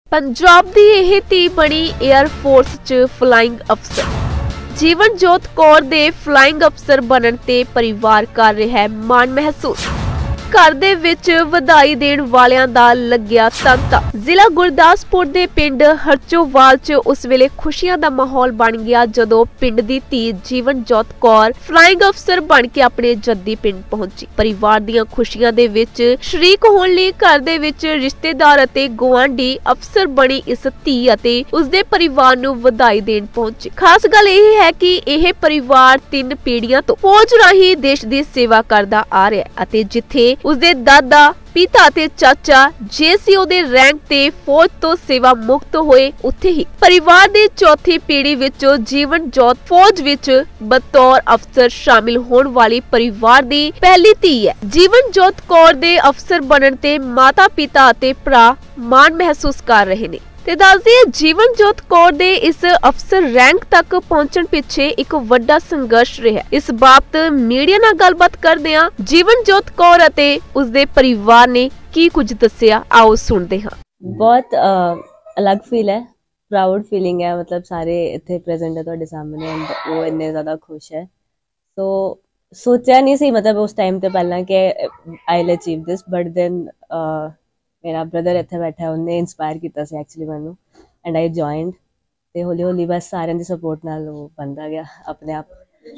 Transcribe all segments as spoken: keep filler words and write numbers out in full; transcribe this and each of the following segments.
पंजाब दी ਇਹ ਧੀ ਬਣੀ 에ਅਰ ਫੋਰਸ 'ਚ ਫਲਾइंग ਅਫਸਰ। ਜੀਵਨਜੋਤ ਕੌਰ ਦੇ ਫਲਾइंग ਅਫਸਰ ਬਣਨ ਤੇ ਪਰਿਵਾਰ ਕਰ ਰਿਹਾ ਹੈ ਮਾਣ ਮਹਿਸੂਸ। घर दे विच वधाई देण वालियां दा लग्या तंता। जिला गुरदासपुर दे पिंड हरचोवाल च उस वेले खुशियां दा माहौल बन गया जदों पिंड दी धी जीवनजोत कौर फ्लाइंग अफसर बन के अपने जद्दी पिंड पहुंची। परिवार दीयां खुशियां दे विच शरीक होण लई घर दे विच रिश्तेदार अते गुआंढी अफसर बनी इस धी अते उसदे परिवार नूं वधाई देण पहुंचे। खास गल यह है कि यह परिवार तीन पीढ़ियां तो फौज राही देश दी सेवा करदा आ रहा है अते जिथे उसदे दादा पिता ते चाचा जेसीओ दे रैंक ते फौज तो सेवा मुक्त होए उत्थे ही परिवार दी चौथी पीढ़ी विचों जीवनजोत फौज विच बतौर अफसर शामिल होने वाली परिवार दी पहली धी है। जीवनजोत कौर दे अफसर बनन ते माता पिता ते भरा माण महसूस कर रहे ने। ते दस दईए जीवनजोत कौर दे इस अफसर रैंक तक पहुंचण पिछे एक वड्डा संघर्ष रहा। इस बाबत मीडिया नाल गलबात करदिआं जीवनजोत कौर अते उसदे परिवार ने की कुछ दस्सिआ, आओ सुनदे हां। बहुत अलग फील है, प्राउड फीलिंग है। मतलब सारे इत्थे प्रेजेंट है तुहाडे सामने, वो इन्ने ज़्यादा खुश है। तो सोचा नहीं सी मतलब उस टाइम ते पहला कि I will achieve this, but then मेरा ब्रदर इत्थे बैठा है, उन्हें इंस्पायर किया सी एक्चुअली मैनू, एंड आई जॉइंड ते हौली हौली बस सारिਆਂ ਦੀ सपोर्ट नाल वो बनता गया अपने आप।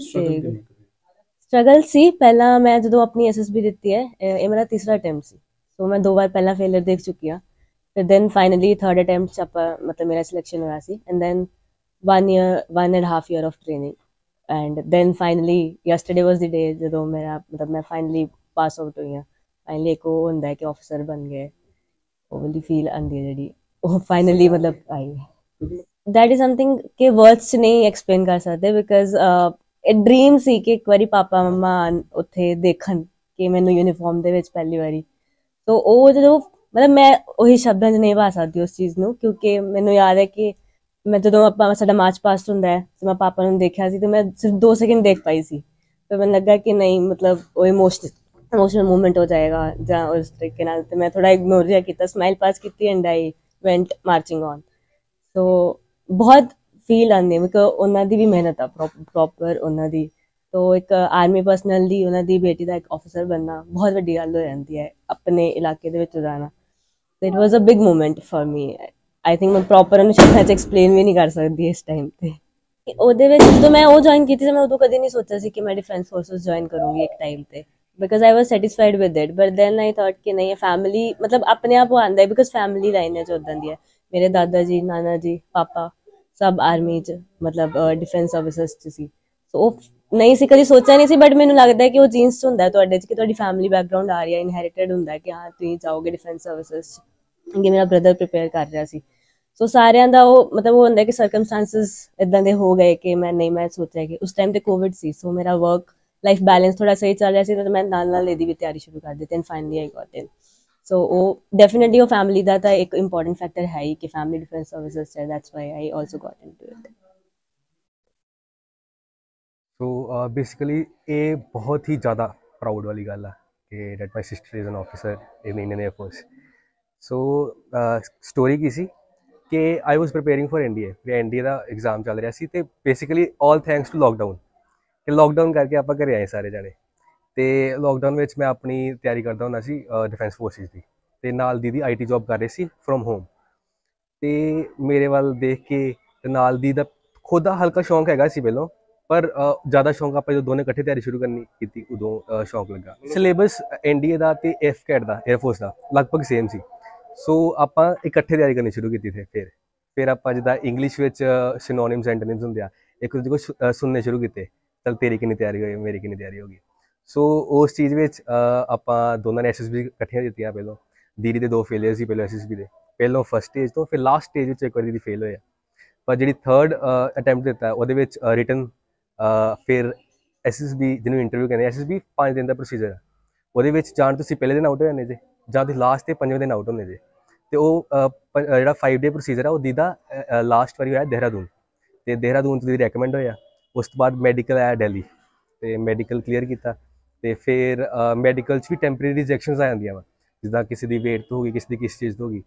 स्ट्रगल सी पहला मैं जो अपनी एस एस बी दिती है, ये मेरा तीसरा अटैम्प्ट सी। सो मैं दो बार पहला फेलियर देख चुकी हाँ। फिर देन फाइनली थर्ड अटैम्प्ट च आप मतलब मेरा सिलेक्शन हुआ सी, and then one year one and half year of training, and then finally yesterday was the day जो मेरा मतलब मैं फाइनली पास आउट हुई हाँ। फाइनली एक वो होंदा है कि ऑफिसर बन गए, वो वाली फील आंदी है जी वो फाइनली मतलब आई। दैट इज समथिंग कि वर्ड्स नहीं एक्सप्लेन कर सकते, बिकॉज एक ड्रीम सी कि एक बारी पापा मम्मा उत्थे देखन कि मैनू यूनीफॉर्म दे विच पहली बारी। तो वो जो मतलब मैं वही शब्दां च नहीं पा सकती उस चीज़ नू, क्योंकि मैनू याद है कि मैं जो आप साडा मार्च पास्ट हुंदा है तो मैं पापा नू देखा सी तो मैं सिर्फ दो सेकंड देख पाई सी। तो मैनू लगा कि नहीं मतलब वो इमोशनल इमोशनल मूवमेंट हो जाएगा ਜਾਂ उस तरीके नाल। ते मैं थोड़ा इग्नोर जिहा कीता, स्माइल पास की and I went marching on. So बहुत फील आंदी है बिकॉज उन्हां दी भी मेहनत आ प्रॉपर उन्हां दी। तो एक आर्मी पर्सनल दी उन्हां दी बेटी दा एक ऑफिसर बनना बहुत वड्डी गल हो जाती है अपने इलाके दे विच जाना। तो it was a big moment for me. I think मैं प्रॉपर उन्हें शब्दां च एक्सप्लेन भी नहीं कर सकती इस टाइम पे। ਉਹਦੇ ਵਿੱਚ ਜਦੋਂ ਮੈਂ ਉਹ ਜੁਆਇਨ ਕੀਤੀ ਸੀ ਮੈਂ ਉਦੋਂ ਕਦੇ ਨਹੀਂ ਸੋਚਿਆ ਸੀ ਕਿ ਮੈਂ डिफेंस फोर्सेस ਜੁਆਇਨ ਕਰੂੰਗੀ ਇੱਕ ਟਾਈਮ ਤੇ, because I was satisfied with it. But then I thought कि नहीं फैमिली मतलब अपने आप वो आंदा है, बिकॉज फैमिली लाइन है जो उदां दी है। मेरे दादा जी नाना जी पापा सब आर्मी च मतलब डिफेंस ऑफिसर्स च सी। सो नहीं सी कभी सोचा नहीं सी, बट मैनू लगता है कि वो जीन्स च हुंदा है तुहाडे च कि तुहाडी फैमिली बैकग्राउंड आ रही है, इनहेरिटेड हुंदा है कि हाँ तुसीं जाओगे डिफेंस सर्विसेज च, क्योंकि मेरा ब्रदर प्रिपेयर कर रहा सी। सो सारियां दा वो मतलब वो हुंदा है कि सर्कमस्टांसिस इदां दे हो गए कि मैं नहीं मैं सोचा कि उस टाइम ते कोविड सी। सो मेरा वर्क लाइफ बैलेंस थोड़ा सही चल रहा सी, तो मैं नाल नाल ਇਹਦੀ भी तैयारी शुरू कर दी and finally I got in. So वो डेफिनेटली वो फैमिली ਦਾ ਤਾਂ एक इंपॉर्टेंट फैक्टर है ही कि फैमिली डिफेंस सर्विसेज है, that's why I also got into it. So basically ये बहुत ही ज़्यादा प्राउड वाली गल है कि that my sister is an officer in Indian Air Force. So story की सी कि I was preparing for an N D A N D A exam चल रहा सी। तो basically all thanks to lockdown कि लॉकडाउन करके आप घरे आए सारे जने। तो लॉकडाउन में मैं अपनी तैयारी करता होंदा सी डिफेंस फोर्सिस की, ते नाल दीदी आई टी जॉब कर रहे सी फ्रॉम होम। तो मेरे वाल देख के नाल दी दा खुद का हल्का शौक हैगा सी पहलों, पर ज़्यादा शौक आप जो दोनों इकट्ठे तैयारी शुरू करनी की उदों शौक लगा। सिलेबस एन डी ए का तो एफ कैट का एयरफोर्स का लगभग सेम सी। सो आप इकट्ठे तैयारी करनी शुरू की थे। फिर फिर आप जिदा इंग्लिश में सिनोनिम्स एंटोनिम्स होंगे एक दूसरे को सुनने शुरू किए, चल तेरी कितनी तैयारी हुई मेरी कितनी तैयारी होगी। सो उस चीज़ में आप दोनों ने एस एस बी इकट्ठियां दित्तियां। पहलों दीदी के दो फेलियर से पहले एस एस बी के पहलों फस्ट स्टेज तो फिर लास्ट स्टेज में एक बार दीदी फेल होया, पर जी थर्ड अटैम्प्ट दिता वो रिटन फिर एस एस बी जिन्होंने इंटरव्यू कहते एस एस बी पाँच दिन का प्रोसीजर है। वो जान तो पहले दिन आउट हो जाने जे जां लास्ट के पंजे दिन आउट होने जे। तो वो जो फाइव डे प्रोसीजर है वो दीदा लास्ट बारी होया देहरादून, तो देहरादून तो दीदी रैकमेंड होया। उस तो बाद मैडिकल आया दिल्ली, तो मैडिकल क्लीयर किया। तो फिर मैडिकल भी टैंपरेरी रिजैक्शनस आ जांदियां वा, जिद्दां किसी की वेट तो होगी किसी की किस चीज़ तो होगी।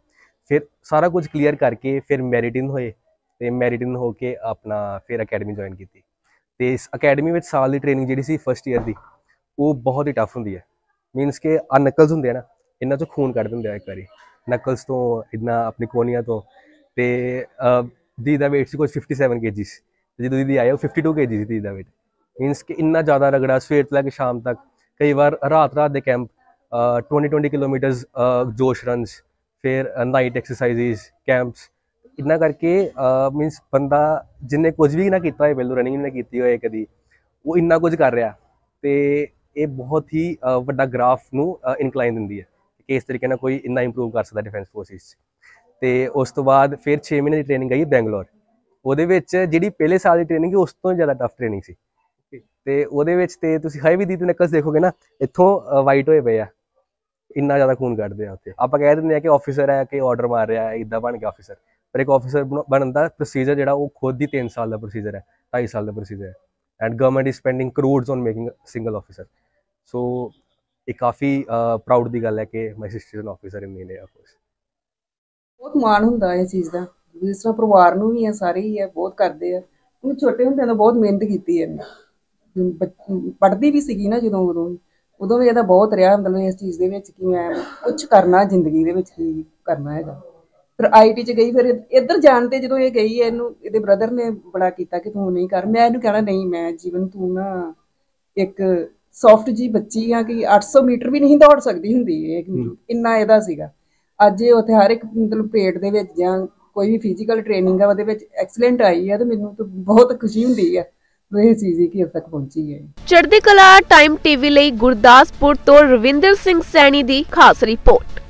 फिर सारा कुछ क्लीयर करके फिर मैरिट इन होए ते मैरिट इन होके अपना फिर अकैडमी ज्वाइन की। ते इस अकैडमी में साल की ट्रेनिंग जी सी फस्ट ईयर की वो बहुत ही टफ होंगी है। मीनस के आ नकल्स होंगे ना, इन्हों चो खून कढ़ देंगे एक बारी नकल्स तो इतना अपनी कोनिया तो ते दी का वेट से कुछ फिफ्टी सैवन के जी जो दीदी आए वो फिफ्टी टू के जी दी का वेट। मीनस कि इन्ना ज़्यादा रगड़ा सवेर तो लैके शाम तक, कई बार रात रात के कैंप ट्वेंटी ट्वेंटी किलोमीटर्स जोश रनस, फिर नाइट एक्सरसाइजिज कैंप्स, इन्ना करके मीनस बंदा जिन्हें कुछ भी ना किया होए पहलू रनिंग ना की होए कभी वो इन्ना कुछ कर रहा तो ये बहुत ही वड्डा ग्राफ नू इनकलाइन दिंदी है कि इस तरीके कोई इन्ना इंप्रूव कर सकता डिफेंस फोर्सिस। तो उस तो बाद फिर छे महीने की ट्रेनिंग आई बैंगलोर, वो जी पहले साल की ट्रेनिंग उस तो ज़्यादा टफ ट्रेनिंग सी। तो वो हाई भी दी नकल्स देखोगे ना इतों वाइट होए पे आ, इन्ना ज़्यादा खून कढ़ते हैं उत्थे। आप कह देंगे कि ऑफिसर है कि ऑर्डर मार रहा है इदा बन के ऑफिसर, पर एक ऑफिसर बनने का प्रोसीजर जो वो खुद ही तीन साल का प्रोसीजर है, ढाई साल का प्रोसीजर है, and government is spending crores on making single officer. So ये काफ़ी प्राउड की गल है कि my sister is an officer in Indian Air Force. बहुत ਮਾਣ ਹੁੰਦਾ ਇਹ ਚੀਜ਼ ਦਾ, ਜਿਸ ਤਰ੍ਹਾਂ ਪਰਿਵਾਰ ਨੂੰ ਵੀ ਹੈ, ਸਾਰੇ ਹੀ ਹੈ, ਬਹੁਤ ਕਰਦੇ ਆ। ਉਹਨੂੰ ਛੋਟੇ ਹੁੰਦਿਆਂ ਤੋਂ ਬਹੁਤ ਮਿਹਨਤ ਕੀਤੀ ਹੈ, ਪੜ੍ਹਦੀ ਵੀ ਸੀਗੀ ਨਾ ਜਦੋਂ ਉਦੋਂ ਉਦੋਂ ਵੀ ਇਹਦਾ ਬਹੁਤ ਰਿਹਾ ਮਤਲਬ ਇਸ ਚੀਜ਼ ਦੇ ਵਿੱਚ ਕਿ ਮੈਂ ਕੁਛ ਕਰਨਾ ਜ਼ਿੰਦਗੀ ਦੇ ਵਿੱਚ ਕੀ ਕਰਨਾ ਹੈਗਾ। ਫਿਰ ਆਈ ਟੀ 'ਚ ਗਈ, ਫਿਰ ਇੱਧਰ ਜਾਣ 'ਤੇ ਜਦੋਂ ਇਹ ਗਈ ਇਹਨੂੰ ਇਹਦੇ ਬ੍ਰਦਰ ਨੇ ਬੜਾ ਕੀਤਾ ਕਿ ਤੂੰ ਨਹੀਂ ਕਰ, ਮੈਂ ਇਹਨੂੰ ਕਹਿਣਾ ਨਹੀਂ ਮੈਂ ਜੀਵਨ ਤੂੰ ਨਾ ਇੱਕ ਸੌਫਟ ਜੀ ਬੱਚੀ ਆ ਕਿ ਅੱਠ ਸੌ ਮੀਟਰ ਵੀ ਨਹੀਂ ਦੌੜ ਸਕਦੀ ਹੁੰਦੀ, ਇਹ ਇੰਨਾ ਇਹਦਾ ਸੀਗਾ। ਅੱਜ ਇਹ ਉੱਥੇ ਹਰ ਇੱਕ ਮਤਲਬ ਪਰੇਡ ਦੇ ਵਿੱਚ ਜਾਂ ਕੋਈ ਵੀ ਫਿਜ਼ੀਕਲ ਟ੍ਰੇਨਿੰਗ ਆ ਉਹਦੇ ਵਿੱਚ ਐਕਸਲੈਂਟ ਆਈ ਹੈ, ਤੇ ਮੈਨੂੰ ਤਾਂ ਬਹੁਤ ਖੁਸ਼ੀ ਹੁੰਦੀ ਹੈ ਇਹ ਚੀਜ਼ ਹੀ ਕਿ ਅੱਜ ਤੱਕ ਪਹੁੰਚੀ ਹੈ। ਚੜ੍ਹਦੀ ਕਲਾ ਟਾਈਮ ਟੀਵੀ ਲਈ ਗੁਰਦਾਸਪੁਰ ਤੋਂ ਰਵਿੰਦਰ ਸਿੰਘ ਸੈਣੀ ਦੀ ਖਾਸ ਰਿਪੋਰਟ।